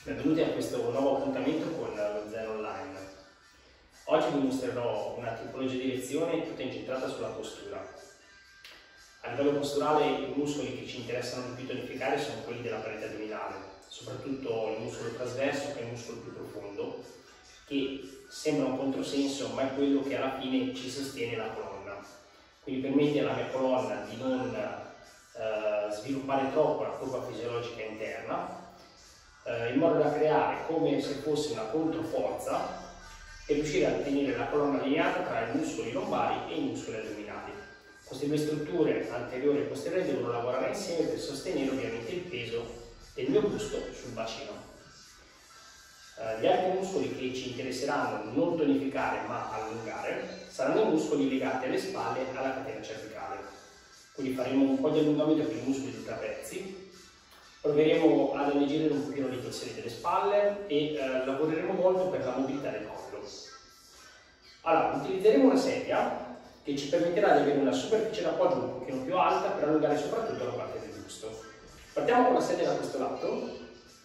Benvenuti a questo nuovo appuntamento con lo Zen Online. Oggi vi mostrerò una tipologia di lezione tutta incentrata sulla postura. A livello posturale i muscoli che ci interessano di più tonificare sono quelli della parete addominale, soprattutto il muscolo trasverso, che è il muscolo più profondo, che sembra un controsenso, ma è quello che alla fine ci sostiene la colonna. Quindi permette alla mia colonna di non sviluppare troppo la curva fisiologica interna, in modo da creare come se fosse una controforza e riuscire a tenere la colonna allineata tra i muscoli lombari e i muscoli addominali. Queste due strutture anteriori e posteriori devono lavorare insieme per sostenere ovviamente il peso del mio busto sul bacino. Gli altri muscoli che ci interesseranno non tonificare ma allungare saranno i muscoli legati alle spalle e alla catena cervicale. Quindi faremo un po' di allungamento per i muscoli dei trapezi. Proveremo ad alleggerire un pochino le tensioni delle spalle e lavoreremo molto per la mobilità del collo. Allora, utilizzeremo una sedia che ci permetterà di avere una superficie d'appoggio un pochino più alta per allungare soprattutto la parte del busto. Partiamo con la sedia da questo lato,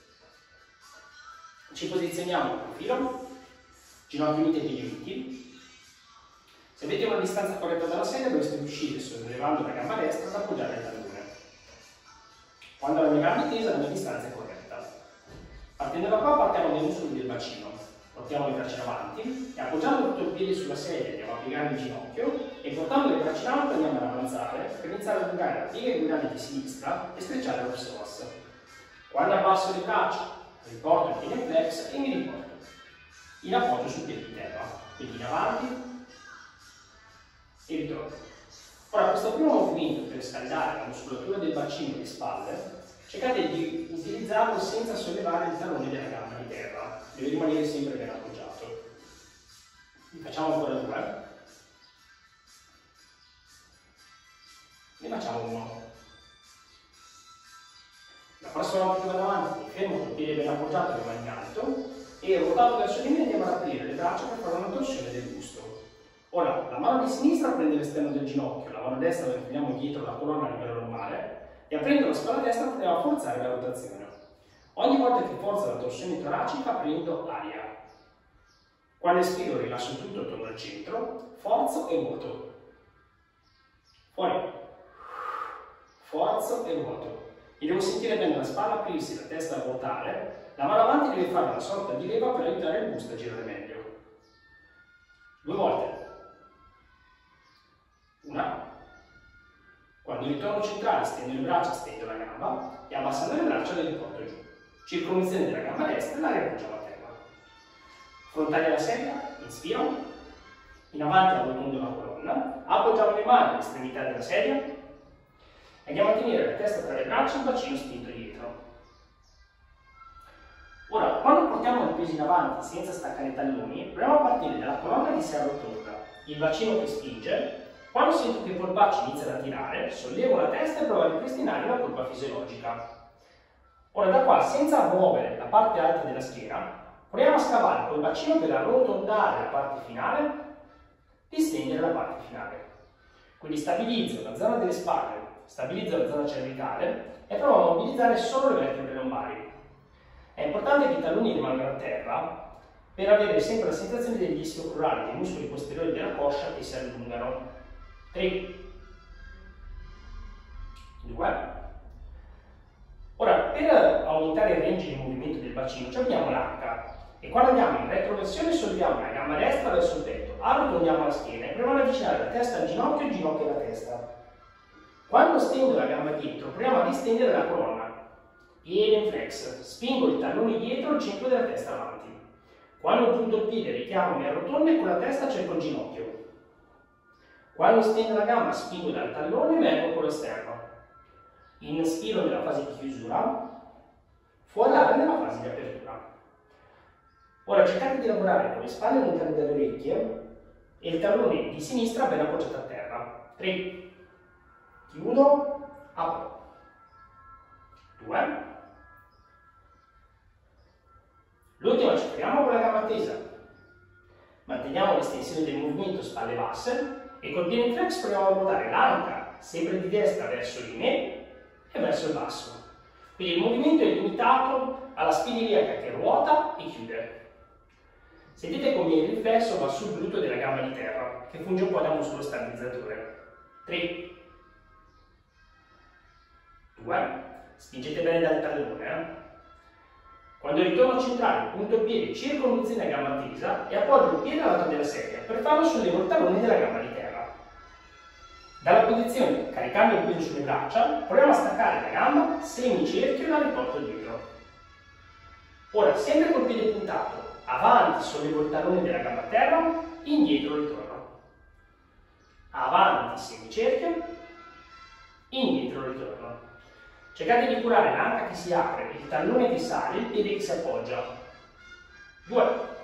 ci posizioniamo in profilo, ginocchio uniti e piedi uniti. Se avete una distanza corretta dalla sedia dovreste riuscire, sollevando la gamba destra, ad appoggiare il tallone. Quando la mia gamba è tesa, la mia distanza è corretta. Partendo da qua partiamo dai muscoli del bacino, portiamo le braccia in avanti e appoggiando tutto il piede sulla sedia andiamo a piegare il ginocchio e portando le braccia in alto andiamo ad avanzare per iniziare a allungare la piega guidante di sinistra e strecciare lo psoas. Quando abbasso le braccia, riporto il piede in flex e mi riporto in appoggio sul piede di terra, quindi in avanti e ritorno. Ora, questo primo movimento per scaldare la muscolatura del bacino e le spalle, cercate di utilizzarlo senza sollevare il tallone della gamba di terra, deve rimanere sempre ben appoggiato. Facciamo ancora due. Ne facciamo uno. La prossima volta che vado avanti, mi fermo con il piede ben appoggiato, rimane in alto, e ruotando verso di me andiamo ad aprire le braccia per fare una torsione del busto. Ora, la mano di sinistra prende l'esterno del ginocchio, la mano destra la teniamo dietro la colonna a livello lombare e aprendo la spalla destra proviamo a forzare la rotazione. Ogni volta che forzo la torsione toracica prendo aria. Quando espiro rilascio tutto, torno al centro, forzo e vuoto. Fuori. Forzo e vuoto. Mi devo sentire bene la spalla aprirsi, la testa a ruotare, la mano avanti deve fare una sorta di leva per aiutare il busto a girare meglio. Due volte. Una. Quando ritorno centrale stendo le braccia, stendo la gamba e abbassando le braccia le riporto giù. Circonvoluzione della gamba destra e la riappoggiamo a terra. Frontali alla sedia, inspiro, in avanti arrotondo la colonna, appoggiamo le mani all'estremità della sedia e andiamo a tenere la testa tra le braccia e il bacino spinto dietro. Ora, quando portiamo il peso in avanti senza staccare i talloni, proviamo a partire dalla colonna che si arrotonda, il bacino che spinge. Quando sento che i polpacci iniziano a tirare, sollevo la testa e provo a ripristinare la curva fisiologica. Ora da qua, senza muovere la parte alta della schiena, proviamo a scavare col bacino per arrotondare la parte finale, distendere la parte finale. Quindi stabilizzo la zona delle spalle, stabilizzo la zona cervicale e provo a mobilizzare solo le vertebre lombari. È importante che i talloni rimangano a terra per avere sempre la sensazione degli ischi oculari, dei muscoli posteriori della coscia che si allungano. 3, 2. Ora, per aumentare il range di movimento del bacino, ci abbiamo l'anca e quando andiamo in retroversione solleviamo la gamba destra verso il petto, arrotondiamo la schiena e proviamo ad avvicinare la testa al ginocchio e il ginocchio alla testa. Quando stendo la gamba dietro, proviamo a distendere la colonna, piede in flex, spingo il tallone dietro, il centro della testa avanti. Quando punto il piede, richiamo, mi arrotondo e con la testa cerco il ginocchio. Quando stendo la gamba spingo dal tallone e vengo con l'esterno. Inspiro nella fase di chiusura, fuorare nella fase di apertura. Ora cercate di lavorare con le spalle all'interno delle orecchie e il tallone di sinistra ben appoggiato a terra. 3, chiudo, apro. 2. L'ultima ci fermiamo con la gamba tesa. Manteniamo l'estensione del movimento spalle basse e col piede in flex proviamo a ruotare l'anca sempre di destra verso di me e verso il basso. Quindi il movimento è limitato alla spina iliaca che ruota e chiude. Sentite come il riflesso va sul gluteo della gamba di terra, che funge un po' da muscolo stabilizzatore. 3, 2, spingete bene dal tallone. Quando ritorno centrale, punto il piede, circonduzione a gamba tesa e appoggio il piede al lato della sedia. Per farlo sollevo il tallone della gamba di terra. Dalla posizione, caricando il peso sulle braccia, proviamo a staccare la gamba, semicerchio e la riporto dietro. Ora, sempre col piede puntato, avanti sollevo il tallone della gamba a terra, indietro ritorno. Avanti semicerchio, indietro ritorno. Cercate di curare l'anca che si apre, il tallone che sale, il piede che si appoggia. 2.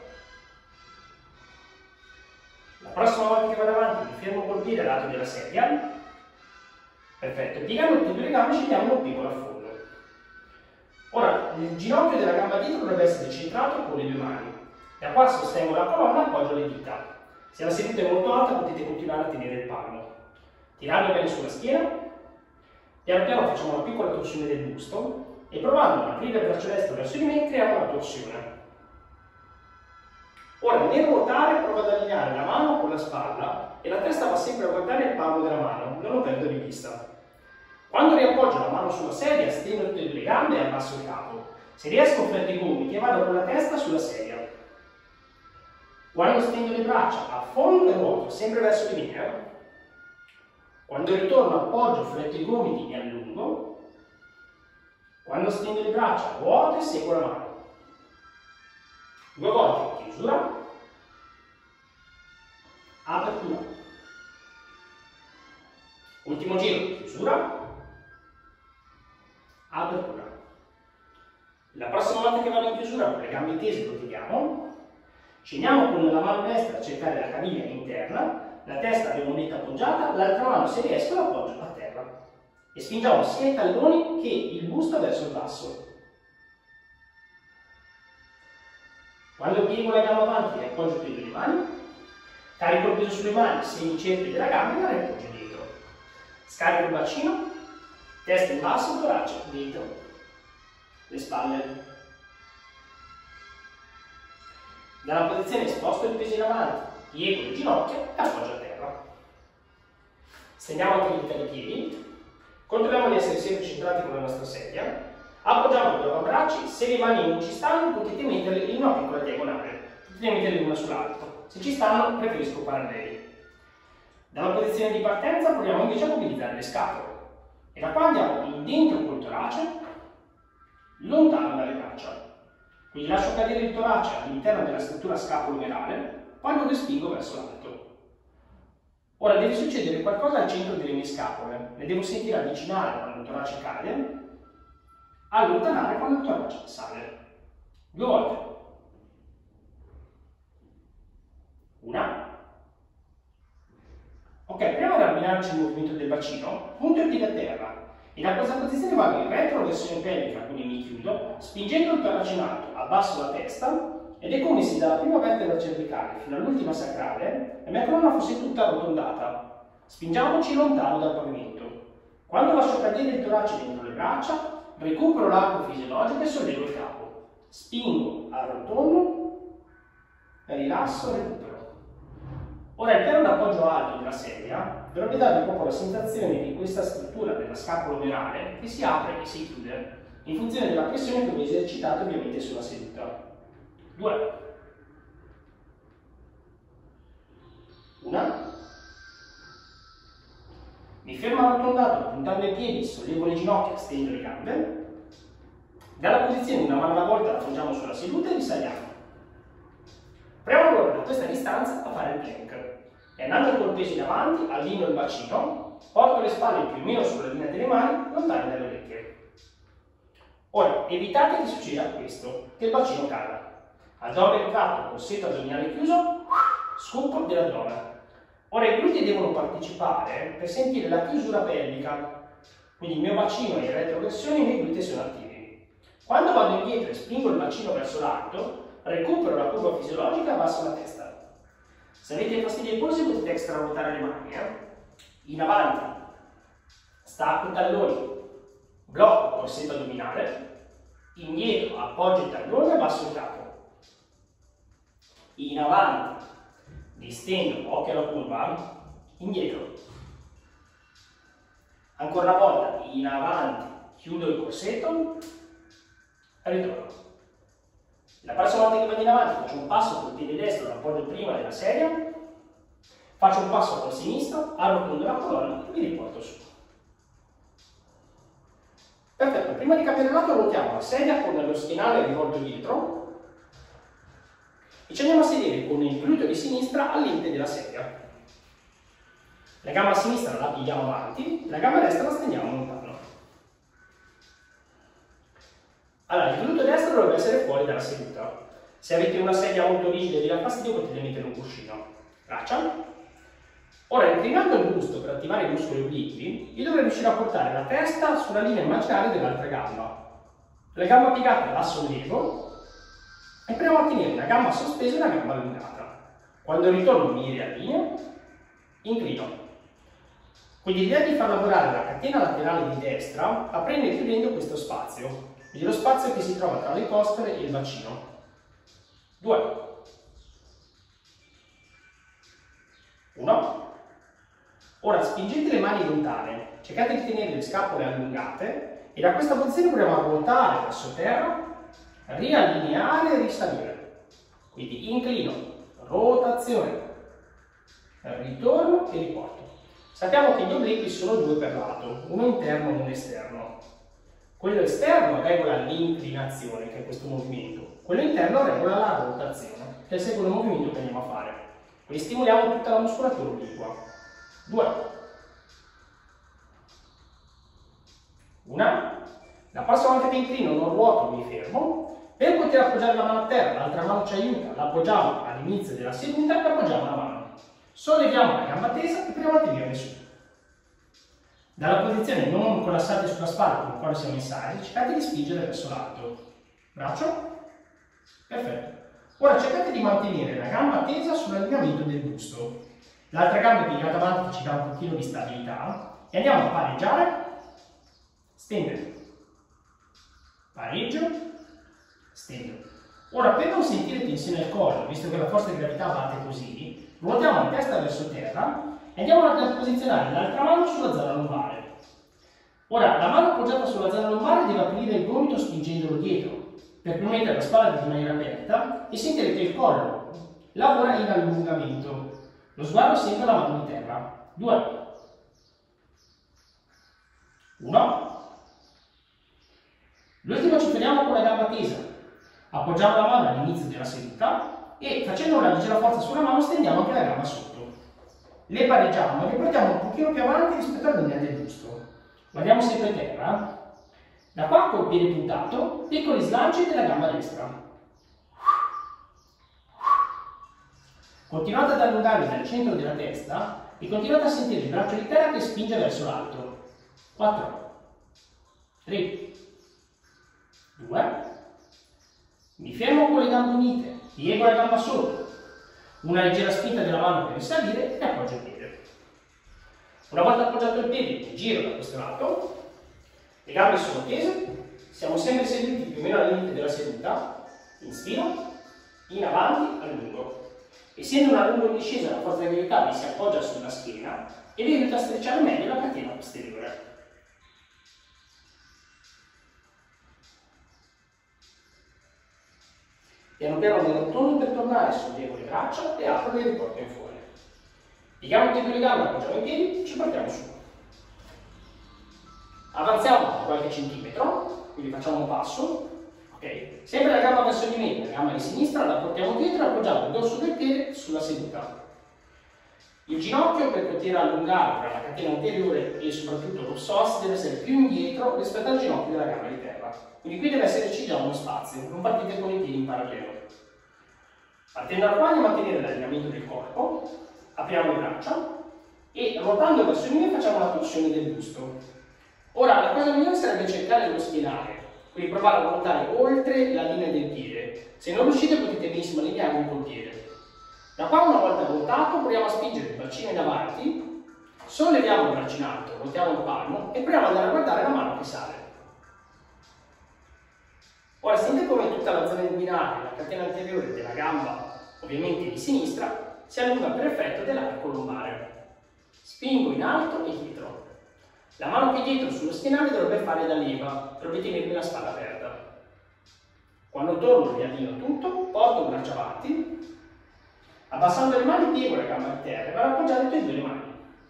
La prossima volta che vado avanti mi fermo col piede al lato della sedia. Perfetto, piegando tutte e due le gambe scendiamo un piccolo affondo. Ora, il ginocchio della gamba dietro dovrebbe essere centrato con le due mani. Da qua sostengo la colonna e appoggio le dita. Se la seduta è molto alta potete continuare a tenere il palmo. Tirando bene sulla schiena. Piano piano facciamo una piccola torsione del busto e provando ad aprire il braccio destro verso di me creiamo una torsione. Ora nel ruotare provo ad allineare la mano con la spalla e la testa va sempre a guardare il palmo della mano, non lo perdo di vista. Quando riappoggio la mano sulla sedia stendo tutte e due le gambe e abbasso il capo. Se riesco fletto i gomiti e vado con la testa sulla sedia. Quando stendo le braccia affondo e ruoto sempre verso di me. Quando ritorno appoggio, fletto i gomiti e allungo. Quando stendo le braccia, ruoto e seguo la mano. 2 volte, chiusura, apertura. Ultimo giro, chiusura, apertura. La prossima volta che vado in chiusura con le gambe tese lo tiriamo. Scendiamo con la mano destra a cercare la caviglia interna. La testa abbiamo netta appoggiata, l'altra mano se riesco l'appoggio a terra. E spingiamo sia i talloni che il busto verso il basso. Quando piego la gamba avanti e appoggio più le mani, carico il peso sulle mani, semicerchio della gamba e la riappoggio dietro. Scarico il bacino, testa in basso, torace dietro, le spalle. Dalla posizione sposto il peso in avanti, piego le ginocchia e appoggio a terra. Stendiamo anche le dita dei piedi, controlliamo di essere sempre centrati con la nostra sedia, appoggiamo gli avambracci, se le mani non ci stanno potete metterle in una piccola diagonale, potete metterle una sull'altra, se ci stanno preferisco paralleli. Dalla posizione di partenza proviamo invece a mobilizzare le scapole e da qua andiamo in dentro col torace, lontano dalle braccia. Quindi lascio cadere il torace all'interno della struttura scapolo-omerale, poi lo respingo verso l'alto. Ora deve succedere qualcosa al centro delle mie scapole, le devo sentire avvicinare quando il torace cade, allontanare quando il torace sale. 2 volte. 1. Ok, prima ora bilancio il movimento del bacino, punto il piede a terra e da questa posizione vado in retroversione pelvica, quindi mi chiudo, spingendo il torace in alto, abbasso la testa ed è come se dalla prima vertebra cervicale fino all'ultima sacrale la mia colonna fosse tutta arrotondata. Spingiamoci lontano dal pavimento. Quando lascio cadere il torace dentro le braccia, recupero l'arco fisiologico e sollevo il capo. Spingo, arrotondo, rilasso, recupero. Ora il piano d'appoggio alto della sedia dovrebbe darvi proprio la sensazione di questa struttura della scapola omerale che si apre e si chiude in funzione della pressione che voi esercitate ovviamente sulla seduta. 2. 1. Mi fermo arrotondato, puntando i piedi, sollevo le ginocchia, stendo le gambe. Dalla posizione una mano alla volta la appoggiamo sulla seduta e risaliamo. Proviamo allora da questa distanza a fare il plank. E andando col peso in avanti, allineo il bacino, porto le spalle più o meno sulla linea delle mani, lontane dalle orecchie. Ora, evitate che succeda questo, che il bacino cada. Addome ritratto, corsetto addominale chiuso, scoop dell'addome. Ora i glutei devono partecipare per sentire la chiusura pelvica, quindi il mio bacino è in retroversione e i miei glutei sono attivi. Quando vado indietro e spingo il bacino verso l'alto, recupero la curva fisiologica e abbasso la testa. Se avete fastidi ai polsi potete extraruotare le mani. In avanti, stacco i talloni, blocco il corsetto addominale, indietro appoggio il tallone e basso il capo, in avanti, distendo, occhio alla curva, indietro, ancora una volta, in avanti, chiudo il corsetto e ritorno. La prossima volta che vado in avanti faccio un passo col piede destro, lo appoggio prima della sedia, faccio un passo col sinistro, arrotondo la colonna e mi riporto su. Perfetto, prima di cambiare lato ruotiamo la sedia con lo schienale rivolto dietro e ci andiamo a sedere con il gluteo di sinistra al limite della sedia. La gamba sinistra la pigliamo avanti, la gamba destra la stendiamo lontano. Allora, il gluteo destro dovrebbe essere fuori dalla seduta. Se avete una sedia molto rigida e vi dà fastidio potete mettere un cuscino. Braccia. Ora, inclinando il busto per attivare i muscoli obliqui, io dovrei riuscire a portare la testa sulla linea immaginaria dell'altra gamba. La gamba piegata la sollevo e proviamo a tenere una gamba sospesa e una gamba allungata. Quando ritorno mi riallineo, inclino. Quindi l'idea di far lavorare la catena laterale di destra aprendo e chiudendo questo spazio. Quindi lo spazio che si trova tra le costole e il bacino. 2. 1. Ora spingete le mani lontane, cercate di tenere le scapole allungate e da questa posizione proviamo a ruotare verso terra, riallineare e risalire. Quindi inclino, rotazione, ritorno e riporto. Sappiamo che gli obliqui sono 2 per lato, uno interno e uno esterno. Quello esterno regola l'inclinazione, che è questo movimento. Quello interno regola la rotazione, che è il secondo movimento che andiamo a fare. Quindi stimoliamo tutta la muscolatura obliqua. 2. 1. La prossima volta che inclino non ruoto, mi fermo. Per poter appoggiare la mano a terra, l'altra mano ci aiuta, la appoggiamo all'inizio della seduta e appoggiamo la mano. Solleviamo la gamba tesa e proviamo a tenere su. Dalla posizione non collassate sulla spalla come quando siamo in sale, cercate di spingere verso l'alto. Braccio. Perfetto. Ora cercate di mantenere la gamba tesa sull'allineamento del busto. L'altra gamba piegata avanti che ci dà un pochino di stabilità. E andiamo a pareggiare. Stendere. Pareggio. Stendo. Ora, per non sentire tensione al collo, visto che la forza di gravità batte così, ruotiamo la testa verso terra e andiamo a posizionare l'altra mano sulla zona lombare. Ora, la mano appoggiata sulla zona lombare deve aprire il gomito spingendolo dietro, per permettere alla spalla di rimanere aperta e sentire che il collo lavora in allungamento. Lo sguardo sempre la mano di terra. 2. 1. L'ultimo ci fermiamo con la gamba tesa. Appoggiamo la mano all'inizio della seduta e facendo una leggera forza sulla mano stendiamo anche la gamba sotto. Le pareggiamo e le portiamo un pochino più avanti rispetto alla linea del busto. Guardiamo sempre terra. Da qua col piede puntato, piccoli slanci della gamba destra. Continuate ad allungare dal centro della testa e continuate a sentire il braccio di terra che spinge verso l'alto. 4. 3. 2. Mi fermo con le gambe unite, piego la gamba sotto, una leggera spinta della mano per risalire e appoggio il piede. Una volta appoggiato il piede, mi giro da questo lato, le gambe sono tese, siamo sempre seduti più o meno al limite della seduta, inspiro, in avanti, allungo. Essendo una lunga discesa, la forza di gravità vi si appoggia sulla schiena e vi aiuta a strecciare meglio la catena posteriore. Piano piano mi allontano per tornare, sollevo le braccia e apro e riporto in fuori. Pieghiamo tutte le gambe, appoggiamo i piedi, ci portiamo su. Avanziamo di qualche centimetro, quindi facciamo un passo. Okay. Sempre la gamba verso di me, la gamba di sinistra la portiamo dietro e appoggiamo il dorso del piede sulla seduta. Il ginocchio per poter allungare tra la catena anteriore e soprattutto lo psoas deve essere più indietro rispetto al ginocchio della gamba di terra. Quindi qui deve esserci già uno spazio, non partite con i piedi in parallelo. Partendo da qua andiamo a tenere l'allineamento del corpo, apriamo le braccia e ruotando verso di me facciamo la torsione del busto. Ora la cosa migliore sarebbe cercare lo schienale, quindi provare a ruotare oltre la linea del piede. Se non riuscite potete benissimo allinearvi col piede. Da qua una volta ruotato proviamo a spingere il bacino in avanti, solleviamo il braccio in alto, ruotiamo il palmo e proviamo ad andare a guardare la mano che sale. Ora sentite come tutta la zona inguinale, la catena anteriore della gamba, ovviamente di sinistra, si allunga per effetto dell'arco lombare. Spingo in alto e dietro. La mano qui dietro sullo schienale dovrebbe fare da leva per ritenermi la spalla aperta. Quando torno riavvio tutto, porto il braccio avanti, abbassando le mani piego la gamba a terra e vado ad appoggiare tutte e due le mani.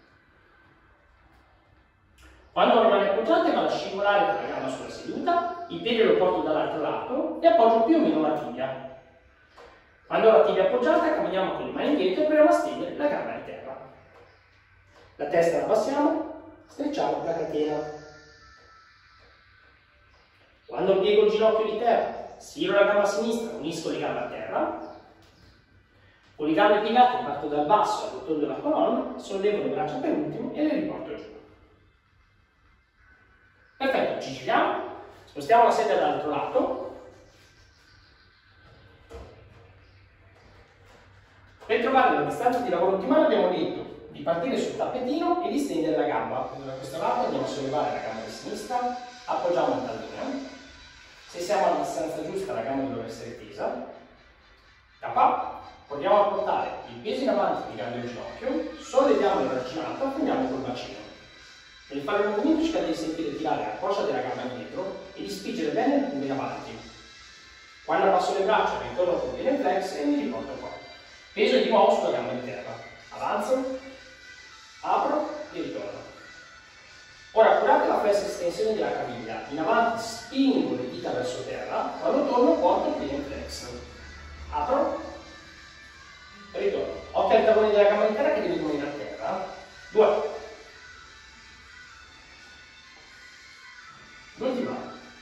Quando ho le mani appoggiate vado a scivolare con la gamba sulla seduta, il piede lo porto dall'altro lato e appoggio più o meno la tibia. Quando ho la tibia appoggiata camminiamo con le mani indietro e proviamo a stendere la gamba a terra. La testa la abbassiamo, strecciamo la catena. Quando piego il ginocchio di terra, stiro la gamba sinistra, unisco le gambe a terra. Con le gambe piegate parto dal basso, arrotondo la colonna, sollevo le braccia per ultimo e le riporto giù. Perfetto, ci giriamo, spostiamo la sedia dall'altro lato. Per trovare la distanza di lavoro ottimale abbiamo detto di partire sul tappetino e di stendere la gamba. Quindi da questo lato andiamo a sollevare la gamba di sinistra, appoggiamo il tallone. Se siamo alla distanza giusta la gamba dovrebbe essere tesa. Da qua proviamo a portare il peso in avanti piegando il ginocchio, solleviamo il braccio in alto e prendiamo col bacino. Nel fare il movimento cercate di sentire tirare la coscia della gamba indietro e di spingere bene il pugno in avanti. Quando abbasso le braccia ritorno con bene flex e mi riporto qua. Peso di nuovo sulla gamba di terra. Avanzo, apro e ritorno. Ora curate la flessa estensione della caviglia. In avanti spingo le dita verso terra, quando torno porto il piede in flex. Apro e ritorno. Occhio al tallone della gamba di terra che deve rimanere a terra. 2. L'ultima.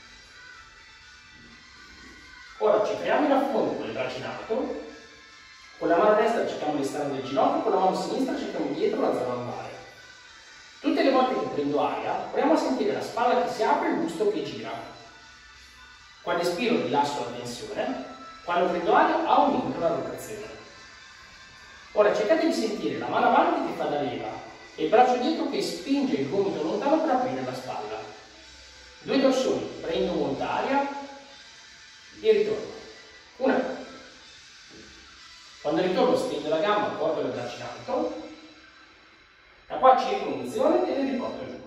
Ora ci creiamo in affondo con le braccia in alto, con la mano destra cerchiamo l'esterno del ginocchio, con la mano sinistra cerchiamo dietro la zona lombare. Tutte le volte che prendo aria, proviamo a sentire la spalla che si apre e il busto che gira. Quando espiro rilasso la tensione, quando prendo aria aumento la rotazione. Ora cercate di sentire la mano avanti che fa da leva e il braccio dietro che spinge il gomito lontano per aprire la spalla. 2 dorsoni, prendo molta aria e ritorno. 1. Quando ritorno stendo la gamba, porto le braccia in alto. Da qua circonvoluzione e le riporto giù.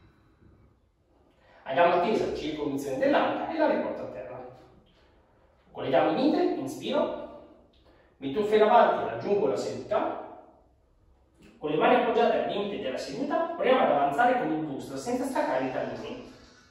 A gamba tesa, circonvoluzione dell'anca e la riporto a terra. Con le gambe unite, inspiro, mi tuffo in avanti e raggiungo la seduta. Con le mani appoggiate al limite della seduta, proviamo ad avanzare con il busto senza staccare i talloni.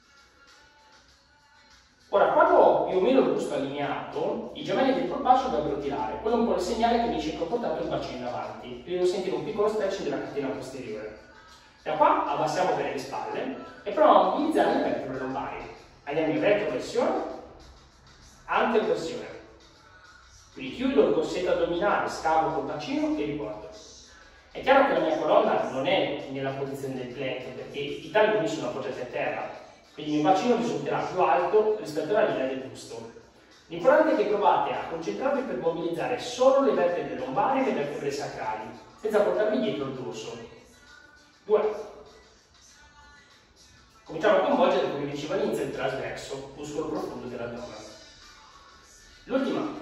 Ora, quando ho più o meno il busto allineato, i gemelli del polpaccio dovrebbero tirare. Quello è un po' il segnale che mi dice che ho portato il bacino in avanti. Devo sentire un piccolo stretch della catena posteriore. Da qua abbassiamo bene le spalle e proviamo a utilizzare le vertebre lombari. Andiamo in retroversione, anteversione. Quindi chiudo il corsetto addominale, scavo col bacino e riporto. È chiaro che la mia colonna non è nella posizione del plank perché i talloni sono appoggiati a terra. Quindi il mio bacino risulterà più alto rispetto alla linea del busto. L'importante è che provate a concentrarvi per mobilizzare solo le vertebre lombari e le vertebre sacrali, senza portarvi dietro il dorso. 2. Cominciamo a coinvolgere, come diceva all'inizio, il trasverso, muscolo profondo dell'addome. L'ultima.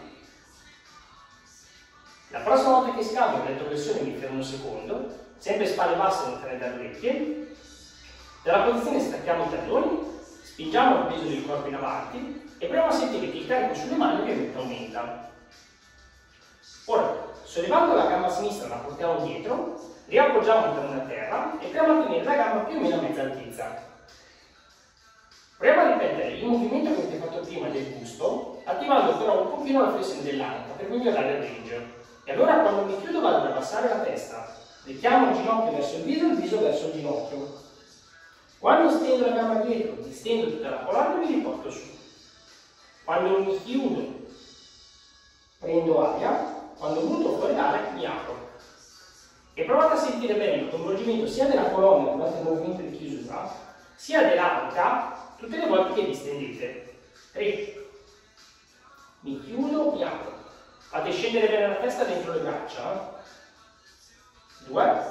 La prossima volta che scavo in retroversione mi fermo un secondo, sempre spalle basse lontane dalle orecchie. Dalla posizione stacchiamo i talloni, spingiamo il peso del corpo in avanti e proviamo a sentire che il carico sulle mani ovviamente aumenta. Ora, sollevando la gamba sinistra la portiamo dietro, riappoggiamo il tallone a terra e proviamo a tenere la gamba più o meno a mezza altezza. Proviamo a ripetere il movimento che avete fatto prima del busto, attivando però un pochino la flessione dell'anca per migliorare il range. E allora quando mi chiudo vado ad abbassare la testa, richiamo il ginocchio verso il viso verso il ginocchio. Quando stendo la gamba dietro, distendo tutta la colonna e mi riporto su. Quando mi chiudo, prendo aria. Quando butto fuori l'aria, mi apro. E provate a sentire bene il coinvolgimento sia della colonna durante il movimento di chiusura, sia dell'anca tutte le volte che vi stendete. 3. Mi chiudo, mi apro. Fate scendere bene la testa dentro le braccia. 2.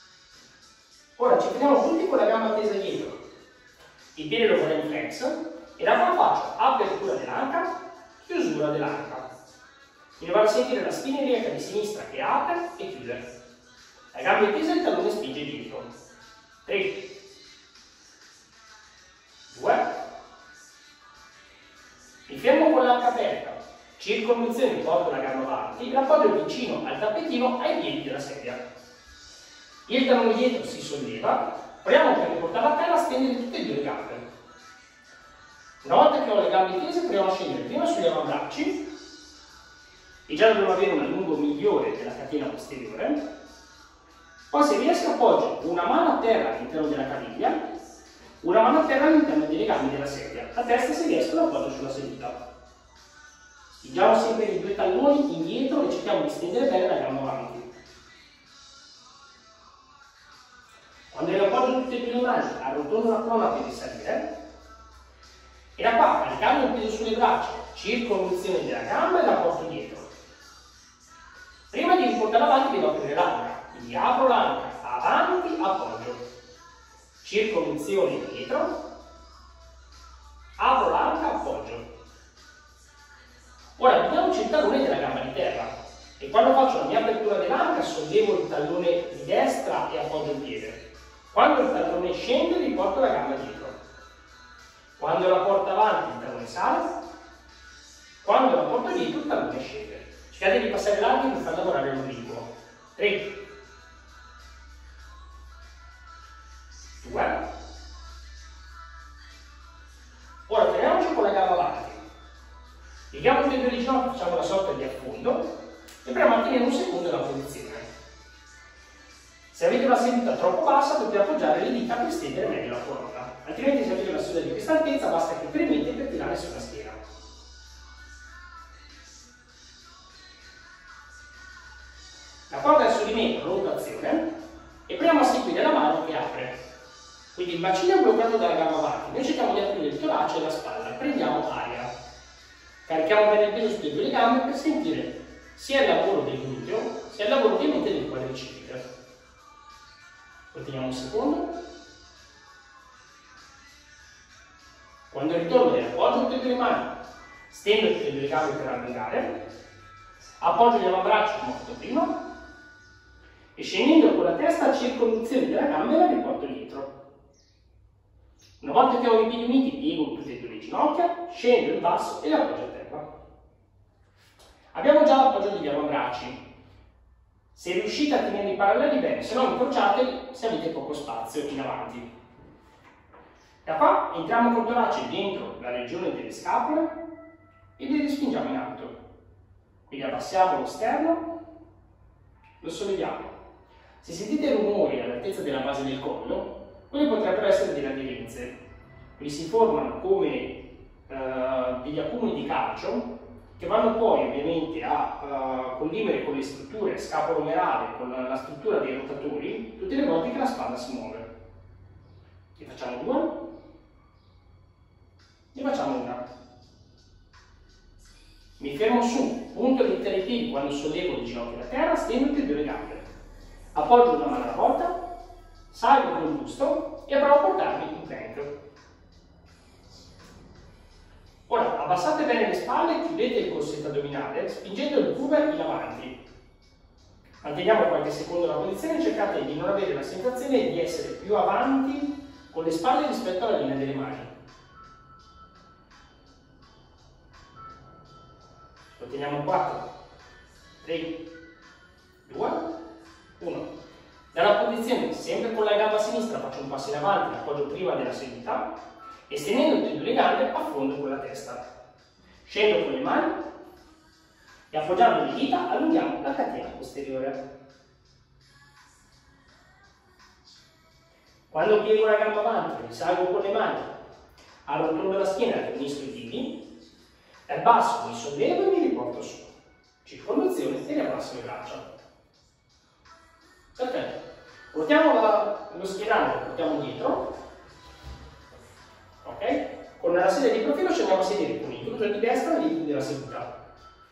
Ora ci teniamo tutti con la gamba tesa dietro. Il piede lo faremo in flex. e da qua faccio apertura dell'anca, chiusura dell'anca. Quindi vado a sentire la spina iliaca di sinistra che apre e chiude. La gamba è tesa e il tallone spinge dietro. 3, 2, mi fermo con l'anca aperta, circonvoluzione, porto la gamba avanti, l'appoggio vicino al tappetino ai piedi della sedia. Il tallone dietro si solleva, proviamo per riportare a terra a stendere tutte e due le gambe. Una volta che ho le gambe tese, proviamo a scendere prima sugli avambracci, e già dobbiamo avere un allungo migliore della catena posteriore. Poi se riesco appoggio una mano a terra all'interno della caviglia, una mano a terra all'interno delle gambe della sedia. La testa se riesco l'appoggio sulla seduta. Spingiamo sempre i due talloni indietro e cerchiamo di stendere bene la gamba avanti. Quando io appoggio tutte e due le mani, arrotondo la colonna per risalire. E da qua, caricando il peso sulle braccia, circonvoluzione della gamba e la porto dietro. Prima di riportarla avanti devo aprire l'anca. Quindi apro l'anca, avanti, appoggio. Circonvoluzione dietro. Apro l'anca, appoggio. Ora prendiamoci il tallone della gamba di terra. E quando faccio la mia apertura dell'anca, sollevo il tallone di destra e appoggio il piede. Quando il tallone scende, riporto la gamba dietro. Quando la porto avanti, il tallone sale. Quando la porto dietro, il tallone scende. Cercate di passare larghi per far lavorare l'obliquo. 3, 2. Ora teniamoci con la gamba avanti. Pieghiamo tutte e due le ginocchia, facciamo una sorta di affondo e proviamo a mantenere un secondo la posizione. Se avete una seduta troppo bassa potete appoggiare le dita per stendere meglio la colonna, altrimenti se avete una seduta di questa altezza basta che premete per tirare sulla schiena. La qua verso di me, rotazione, e proviamo a seguire la mano che apre. Quindi il bacino è bloccato dalla gamba avanti, noi cerchiamo di aprire il torace e la spalla, prendiamo aria. Carichiamo bene il peso sulle due gambe per sentire sia il lavoro del gluteo, sia il lavoro ovviamente del quadricipite. Continuiamo un secondo. Quando ritorno appoggio tutte e due le mani, stendo tutte e due le gambe per allungare, appoggio gli avambracci come ho fatto prima e scendendo con la testa a circonvoluzione della gamba e la riporto dietro. Una volta che ho i piedi uniti, piego tutte e due le ginocchia, scendo in basso e le appoggio a terra. Abbiamo già l'appoggio degli avambracci. Se riuscite a tenerli paralleli bene, se no incrociateli se avete poco spazio in avanti. Da qua entriamo col torace dentro la regione delle scapole e li respingiamo in alto. Quindi abbassiamo lo sterno, lo solleviamo. Se sentite rumori all'altezza della base del collo, quelli potrebbero essere delle aderenze. Quelli si formano come degli accumuli di calcio che vanno poi ovviamente a collimere con le strutture scapolo-omerale, con la struttura dei rotatori, tutte le volte che la spalla si muove. Ne facciamo due, ne facciamo una. Mi fermo su, punto di mettere i piedi quando sollevo le ginocchia da terra, stendo tutte e due le gambe. Appoggio una mano alla volta, salgo con il busto e provo a portarmi in plank. Ora, abbassate bene le spalle, chiudete il corsetto addominale, spingendo il puber in avanti. Manteniamo qualche secondo la posizione e cercate di non avere la sensazione di essere più avanti con le spalle rispetto alla linea delle mani. Lo teniamo 4, 3, 2, 1. Dalla posizione, sempre con la gamba sinistra, faccio un passo in avanti, appoggio prima della seduta, e stenendo tutte e due le gambe affondo con la testa. Scendo con le mani e appoggiando le dita allunghiamo la catena posteriore. Quando piego la gamba avanti, risalgo con le mani, arrotondo la schiena e unisco i piedi, dal basso mi sollevo e mi riporto su. Circonvoluzione e riabbasso le braccia. Perfetto. Portiamo lo schienale, lo portiamo dietro. Ok? Con la sedia di profilo ci andiamo a sedere con il gluteo di destra nei limiti della seduta.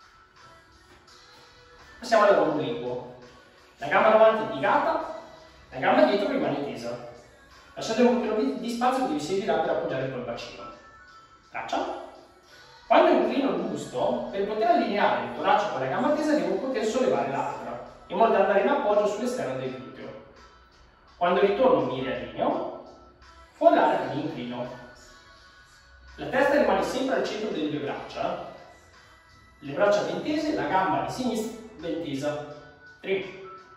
Passiamo al lavoro obliquo. La gamba davanti è piegata, la gamba dietro rimane tesa. Lasciate un pochino di spazio che vi servirà per appoggiare col bacino. braccia. Quando inclino il busto, per poter allineare il torace con la gamba tesa devo poter sollevare l'altra, in modo da andare in appoggio sull'esterno del gluteo. Quando ritorno mi riallineo, follare e mi inclino. La testa rimane sempre al centro delle due braccia, le braccia ben tese, la gamba di sinistra ben tesa. 3.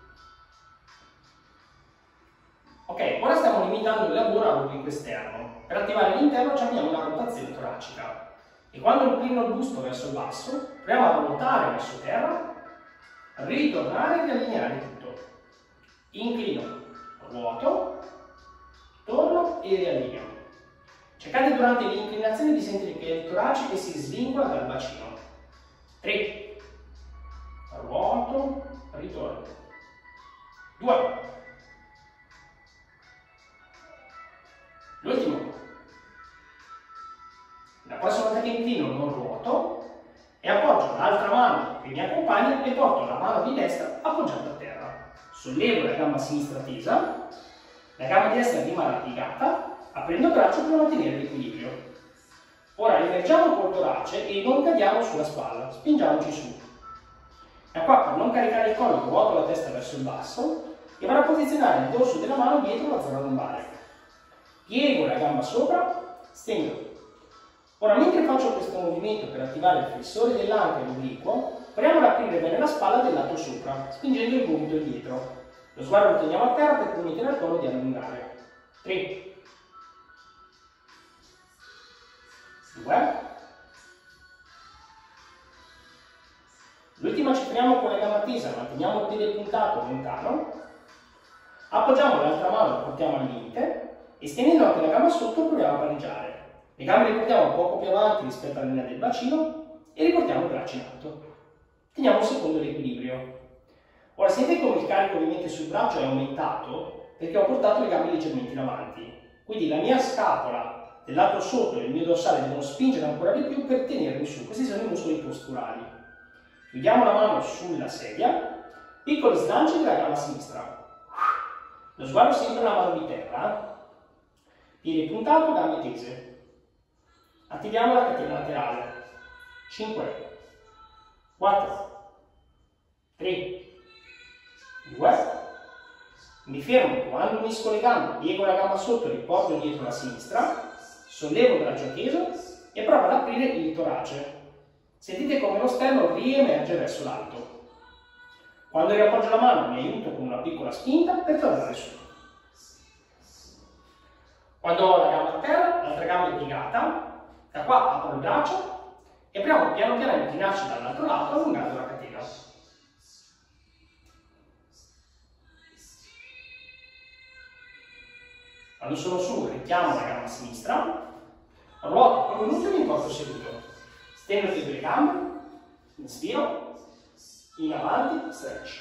Ok, ora stiamo limitando il lavoro all'obliquo esterno. Per attivare l'interno ci abbiamo una rotazione toracica. E quando inclino il busto verso il basso, proviamo a ruotare verso terra, ritornare e riallineare tutto. Inclino, ruoto, torno e riallineo. Cercate durante l'inclinazione di sentire che è il torace che si svincola dal bacino. 3. Ruoto, ritorno. 2. L'ultimo. La prossima volta che inclino non ruoto e appoggio l'altra mano che mi accompagna e porto la mano di destra appoggiata a terra. Sollevo la gamba sinistra tesa, la gamba destra rimane piegata, aprendo il braccio per mantenere l'equilibrio. Ora emergiamo col torace e non cadiamo sulla spalla, spingiamoci su. Da qua, per non caricare il collo, ruoto la testa verso il basso e vado a posizionare il dorso della mano dietro la zona lombare. Piego la gamba sopra, stendo. Ora, mentre faccio questo movimento per attivare il flessore dell'anca e l'obliquo, proviamo ad aprire bene la spalla del lato sopra, spingendo il gomito indietro. Lo sguardo lo teniamo a terra per permettere al collo di allungare. 3. 2. L'ultima ci fermiamo con la gamba tesa, manteniamo il piede puntato lontano, appoggiamo l'altra mano, portiamo al limite e stenendo anche la gamba sotto proviamo a pareggiare. Le gambe le portiamo poco più avanti rispetto alla linea del bacino e riportiamo il braccio in alto. Teniamo un secondo l'equilibrio. Ora sentite come il carico ovviamente sul braccio è aumentato perché ho portato le gambe leggermente in avanti. Quindi la mia scapola del lato sotto e il mio dorsale devono spingere ancora di più per tenermi su. Questi sono i muscoli posturali. Chiudiamo la mano sulla sedia, piccoli slanci della gamba sinistra. Lo sguardo sempre alla mano di terra, piede puntato, gambe tese. Attiviamo la catena laterale. 5, 4, 3, 2. Mi fermo, quando unisco le gambe, piego la gamba sotto, riporto dietro la sinistra, sollevo il braccio teso e provo ad aprire il torace. Sentite come lo sterno riemerge verso l'alto. Quando riappoggio la mano mi aiuto con una piccola spinta per tornare su. Quando ho la gamba a terra, l'altra gamba è piegata, da qua apro il braccio e proviamo piano piano a inclinarci dall'altro lato allungando la catena. Quando sono su richiamo la gamba sinistra, ruoto per un minuto e mi porto seduto. Stendo le due gambe, inspiro, in avanti, stretch.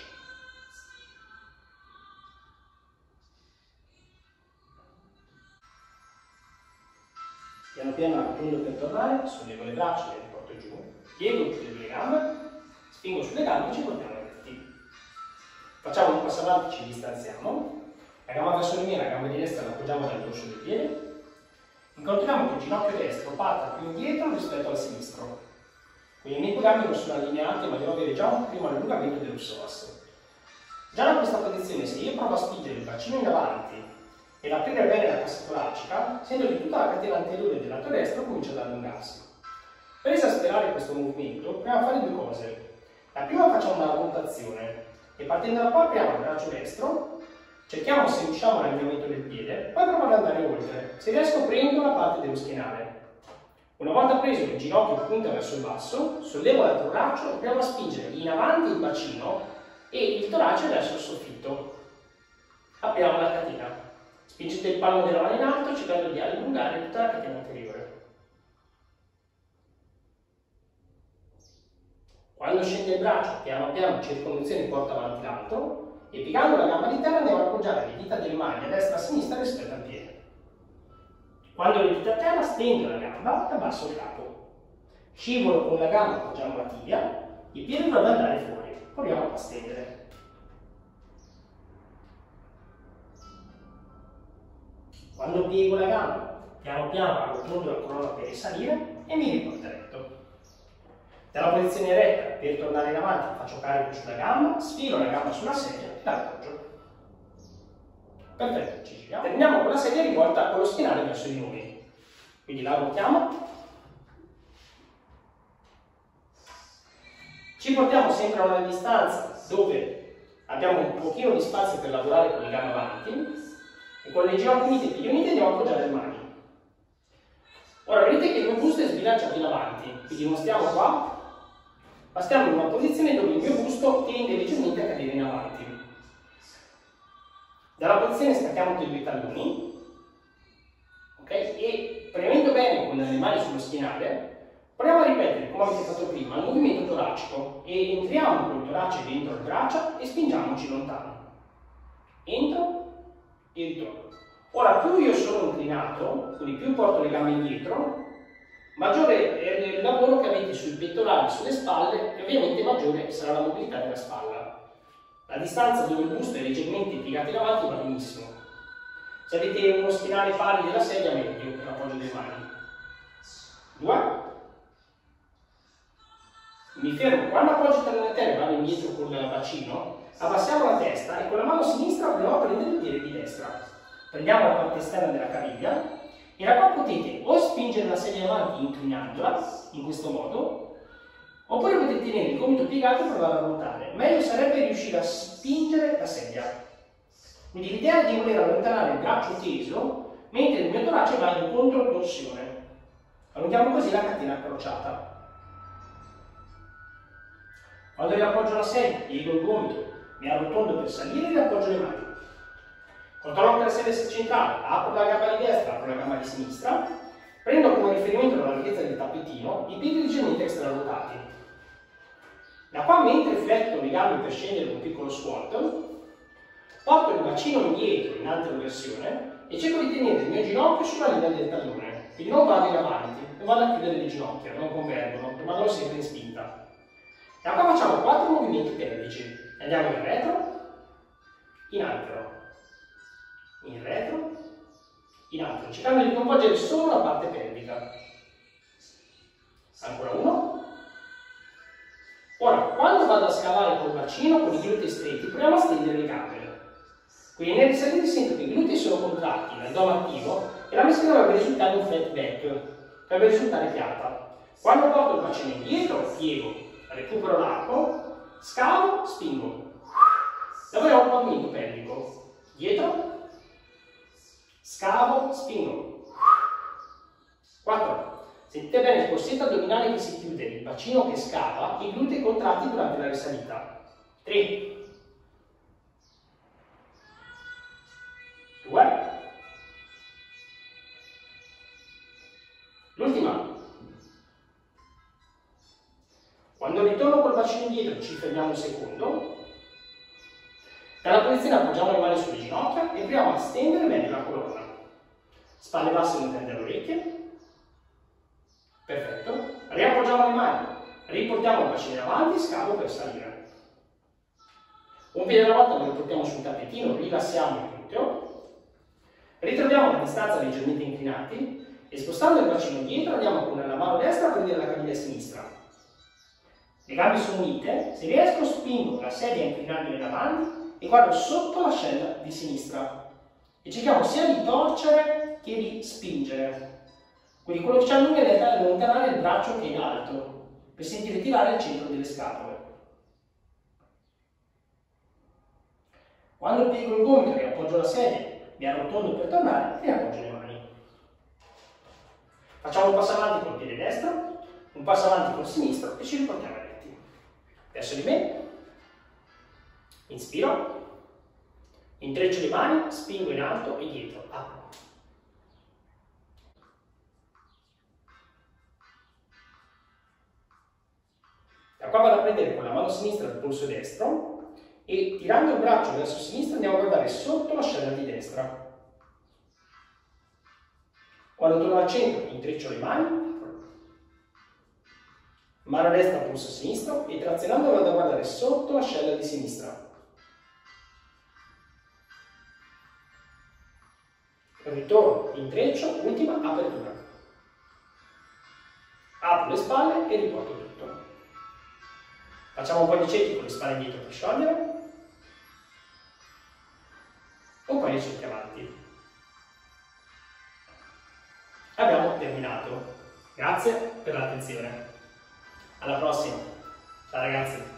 Piano piano appunto per tornare, sollevo le braccia e le porto giù, piego tutte le due gambe, spingo sulle gambe e ci portiamo dritti. Facciamo un passo avanti, ci distanziamo, la gamba verso di me, la gamba di destra la appoggiamo dal dorso del piede, incontriamo che il ginocchio destro parta più indietro rispetto al sinistro. Quindi le mie gambe non sono allineate, ma devo avere già un primo allungamento dello psoas. Già da questa posizione, se io provo a spingere il bacino in avanti e ad aprire bene la cassa toracica, sento che tutta la catena anteriore del lato destro comincia ad allungarsi. Per esasperare questo movimento, proviamo a fare due cose. La prima facciamo una rotazione e partendo da qua apriamo il braccio destro, cerchiamo se riusciamo l'allineamento del piede, poi proviamo ad andare oltre. Se riesco prendo la parte dello schienale. Una volta preso il ginocchio punta verso il basso, sollevo l'altro braccio e proviamo a spingere in avanti il bacino e il torace verso il soffitto. Apriamo la catena. Spingete il palmo della mano in alto cercando di allungare tutta la catena anteriore. Quando scende il braccio, piano piano circonduzione porta avanti l'altro e piegando la gamba di terra andiamo ad appoggiare le dita delle mani a destra e a sinistra rispetto al piede. Quando le dita a terra stendo la gamba e abbasso il capo. Scivolo con la gamba, appoggiamo la tibia, il piede dovrebbe andare fuori. Proviamo a stendere. Quando piego la gamba, piano piano arrotondo la colonna per risalire e mi riporto eretto. Dalla posizione eretta, per tornare in avanti, faccio carico sulla gamba, sfilo la gamba sulla sedia e la appoggio. Perfetto, ci giriamo. Terminiamo con la sedia rivolta con lo schienale verso di noi. Quindi la ruotiamo. Ci portiamo sempre a una distanza dove abbiamo un pochino di spazio per lavorare con le gambe avanti e con le ginocchia unite e piedi uniti andiamo a appoggiare le mani. Ora vedete che il mio busto è sbilanciato in avanti, quindi non stiamo qua, ma stiamo in una posizione dove il mio busto tende leggermente a cadere in avanti. Dalla posizione stacchiamo tutti i due talloni, ok? E premendo bene con le mani sullo schienale, proviamo a ripetere, come avete fatto prima, il movimento toracico e entriamo con il torace dentro le braccia e spingiamoci lontano. Entro e ritorno. Ora, più io sono inclinato, quindi più porto le gambe indietro, maggiore è il lavoro che avete sui pettorali, sulle spalle e ovviamente maggiore sarà la mobilità della spalla. La distanza dove il busto è leggermente piegato in avanti va benissimo. Se avete uno schienale pari della sedia, meglio per l'appoggio delle mani. 2. Mi fermo, quando appoggio il tallone a terra e vado indietro con il bacino, abbassiamo la testa e con la mano sinistra proviamo a prendere il piede di destra. Prendiamo la parte esterna della caviglia e da qua potete o spingere la sedia avanti inclinandola, in questo modo, oppure potete tenere il gomito piegato e provare a ruotare. Meglio sarebbe riuscire a spingere la sedia. Quindi l'idea è di voler allontanare il braccio teso mentre il mio torace va in controtorsione. Allunghiamo così la catena crociata. Quando riappoggio la sedia, piego il gomito, mi arrotondo per salire e riappoggio le mani. Controllo anche la sedia centrale, apro la gamba di destra, apro la gamba di sinistra, prendo come riferimento la larghezza del tappetino, i piedi leggermente extraruotati. Da qua, mentre fletto le gambe per scendere con un piccolo squat, porto il bacino indietro in anteroversione e cerco di tenere il mio ginocchio sulla linea del tallone, quindi non vado in avanti, non vado a chiudere le ginocchia, non convergono, rimangono sempre in spinta. Da qua facciamo 4 movimenti pelvici. Andiamo in retro, in altro, in retro, in altro, cercando di coinvolgere solo la parte pelvica. Ancora 1. Ora, quando vado a scavare col bacino, con i glutei stretti, proviamo a stendere le gambe. Quindi nel risalire sento che i glutei sono contratti, l'addome attivo e la mia dovrebbe risultare un flat back, dovrebbe risultare piatta. Quando porto il bacino indietro, piego, recupero l'arco, scavo, spingo. Lavoriamo un movimento pelvico. Dietro, scavo, spingo. 4. Sentite bene il corsetto addominale che si chiude, il bacino che scava, i glutei contratti durante la risalita. 3. 2. L'ultima. Quando ritorno col bacino indietro ci fermiamo un secondo. Dalla posizione appoggiamo le mani sulle ginocchia e proviamo a stendere bene la colonna. Spalle basse all'interno delle orecchie. Perfetto. Riappoggiamo le mani. Riportiamo il bacino in avanti, scavo per salire. Un piede alla volta lo riportiamo sul tappetino, rilassiamo il gluteo. Ritroviamo la distanza leggermente inclinati e spostando il bacino indietro andiamo con la mano destra a prendere la caviglia sinistra. Le gambe sono unite, se riesco spingo la sedia inclinabile davanti e guardo sotto l'ascella di sinistra. E cerchiamo sia di torcere che di spingere. Quindi quello che ci allunga in realtà è allontanare il braccio che è in alto, per sentire tirare il centro delle scapole. Quando piego il gomito e appoggio la sedia, mi arrotondo per tornare e appoggio le mani. Facciamo un passo avanti col piede destro, un passo avanti col sinistro e ci riportiamo eretti. Verso di me, inspiro, intreccio le mani, spingo in alto e dietro, apro. Da qua vado a prendere con la mano sinistra il polso destro e tirando il braccio verso sinistra andiamo a guardare sotto l'ascella di destra. Quando torno al centro intreccio le mani, mano destra polso sinistro e trazionando vado a guardare sotto l'ascella di sinistra. ritorno, intreccio, ultima apertura. Apro le spalle e riporto tutto. Facciamo un po' di cerchi con le spalle indietro per sciogliere. Un po' di cerchi avanti. Abbiamo terminato. Grazie per l'attenzione. Alla prossima. Ciao ragazzi.